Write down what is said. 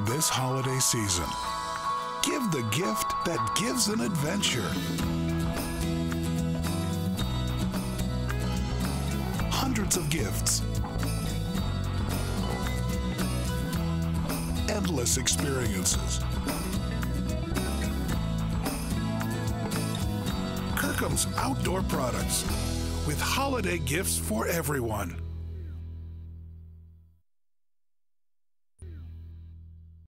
This holiday season, give the gift that gives an adventure. Hundreds of gifts. Endless experiences. Kirkhams Outdoor Products with holiday gifts for everyone.